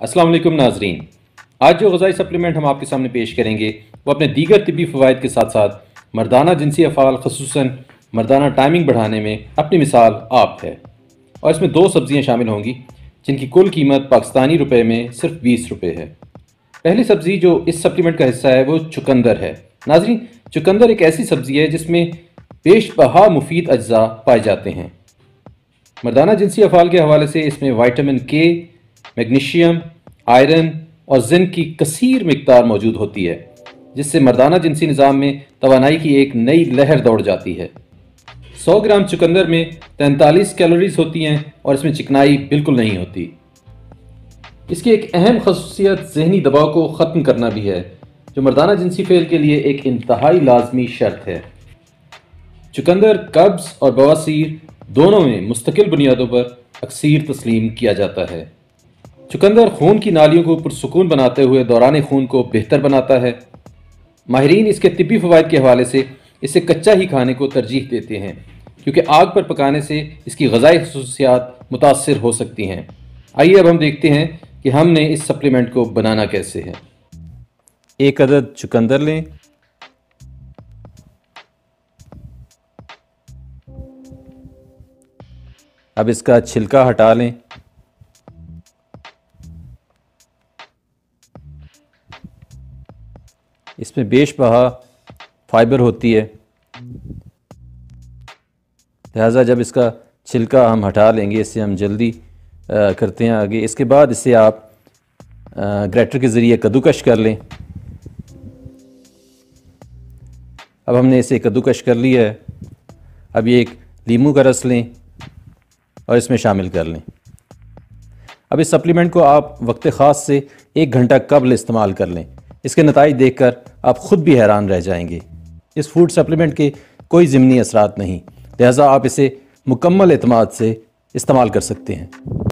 अस्सलाम वालेकुम नाजरीन। आज जो ग़िज़ाई सप्लीमेंट हम आपके सामने पेश करेंगे वो अपने दीगर तिब्बी फ़वाइद के साथ साथ मर्दाना जिनसी अफ़ाल ख़ुसूसन मर्दाना टाइमिंग बढ़ाने में अपनी मिसाल आप है। और इसमें 2 सब्ज़ियाँ शामिल होंगी जिनकी कुल कीमत पाकिस्तानी रुपए में सिर्फ 20 रुपये है। पहली सब्ज़ी जो इस सप्लीमेंट का हिस्सा है वो चुकंदर है। नाजरीन, चुकंदर एक ऐसी सब्ज़ी है जिसमें बेशबहा मुफीद अज्जा पाए जाते हैं। मर्दाना जिनसी अफ़ाल के हवाले से इसमें विटामिन के, मैग्नीशियम, आयरन और जिंक की कसीर मिकदार मौजूद होती है, जिससे मर्दाना जिनसी निज़ाम में तवानाई की एक नई लहर दौड़ जाती है। 100 ग्राम चुकंदर में 43 कैलोरीज होती हैं और इसमें चिकनाई बिल्कुल नहीं होती। इसकी एक अहम खसूसियत ज़हनी दबाव को ख़त्म करना भी है, जो मर्दाना जिनसी फेल के लिए एक इंतहाई लाजमी शर्त है। चुकंदर कब्ज़ और बवासीर दोनों में मुस्तकिल बुनियादों पर अक्सर तस्लीम किया जाता है। चुकंदर खून की नालियों को पुरसुकून बनाते हुए दौरान खून को बेहतर बनाता है। माहिरीन इसके तिब्बी फ़वाइद के हवाले से इसे कच्चा ही खाने को तरजीह देते हैं, क्योंकि आग पर पकाने से इसकी ग़िज़ाई खसूसियात मुतासिर हो सकती हैं। आइए अब हम देखते हैं कि हमने इस सप्लीमेंट को बनाना कैसे है। 1 अदद चुकंदर लें। अब इसका छिलका हटा लें। इसमें बेशबहा फाइबर होती है, लिहाजा जब इसका छिलका हम हटा लेंगे, इससे हम जल्दी करते हैं आगे। इसके बाद इसे आप ग्रेटर के ज़रिए कद्दूकश कर लें। अब हमने इसे कद्दूकश कर लिया है। अब ये एक लीमू का रस लें और इसमें शामिल कर लें। अब इस सप्लीमेंट को आप वक्त ख़ास से 1 घंटा कबल इस्तेमाल कर लें। इसके नताइज देखकर आप ख़ुद भी हैरान रह जाएंगे। इस फूड सप्लीमेंट के कोई ज़िमनी असरात नहीं, लिहाजा आप इसे मुकम्मल एतमाद से इस्तेमाल कर सकते हैं।